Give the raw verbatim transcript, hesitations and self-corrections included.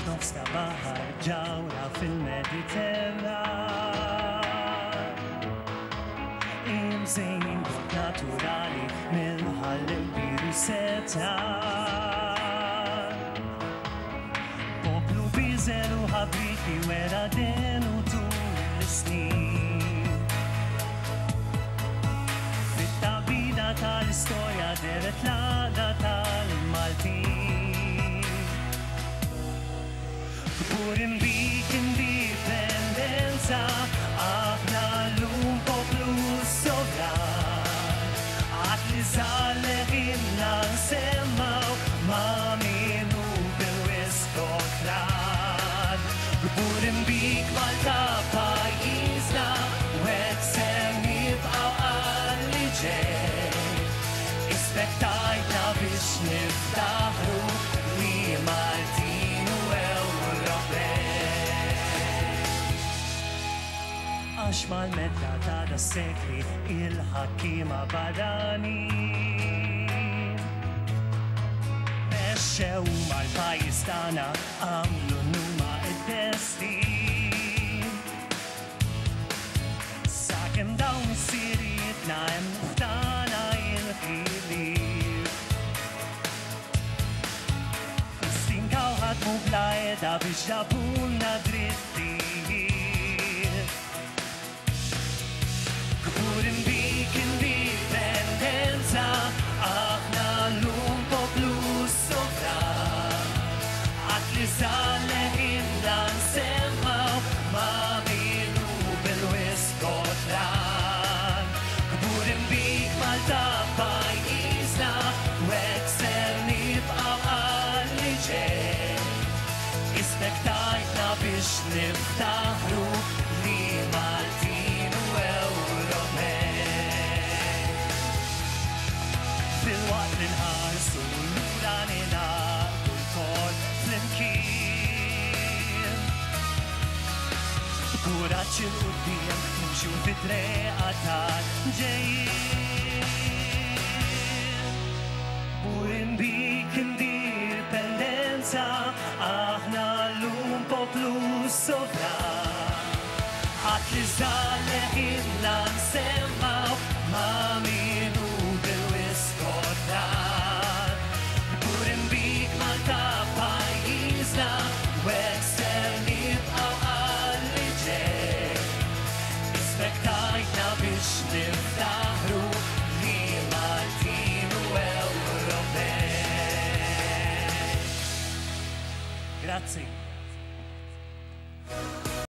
nofs ta' baħar ġawra fil-Mediterran. Imżejnin b'mod naturali mill-ħall il-biru setan. Poplu biżel u ħabrit li wera den u tul l-snin. Fit-tabida tal-istorja deret l-għada tal-Maltin. Purim bik indipendenza, aħna l-lum poplu sovran. Għat li zaleħinna nsemmaw ma' minu bil-Wiskotran. Purim bik Malta pajizna, u għed sem nibqaw għalli ġej. Ispektajtna biex niftaħru li Maltin u għax mal-medda ta' da sekli il-ħakkima barranin. Mexxew mal-pajjiż tagħna għamlu numa id-destin. Sakemm dawn is-sirietna hemm ftana il-ħiliet. Istinkaw ħadmu bla qiegħda biex ġabulna drittijiet. Purim bik indipendenza, aħna l-lum poplu sovran. Għat li zaleħinna nsemmaw ma' minu bil-Wiskotran. Purim bik Malta pajizna, u għek ser nibqaw għalli ġej. Ispektajtna biex niftaħru li Maltin u fil-waqt li nħarsu l-lura ninaqdu l-kol fl-imkien. Kuraċ il-qudiem nimxu fit-treqa tal-ġejjin. Purim bik indipendenza, aħna l-lum poplu sovran. Għat li zaleħinna nsemmaw ma' minu bil-Wiskotran. Purim bik Malta pajizna, u għek ser nibqaw għalli ġej. Ispektajtna biex niftaħru li Maltin u Ewropej. Grazzi.